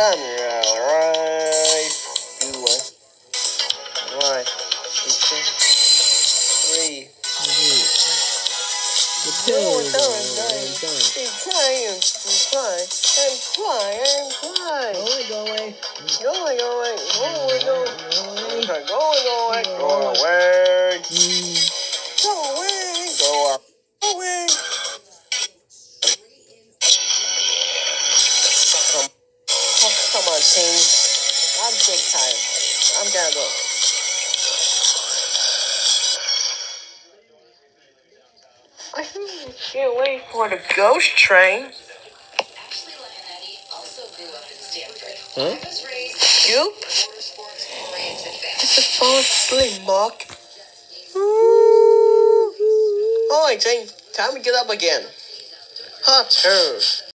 time. Right. You what? Right. 3. The pills I'm crying. Go away. Go away. Go away. Come on, team. I'm so tired. I'm gonna go. I can't wait for the ghost train. Huh? Scoop? It's a fall asleep, Mark. Alright, Jane. Time to get up again. Hot turd.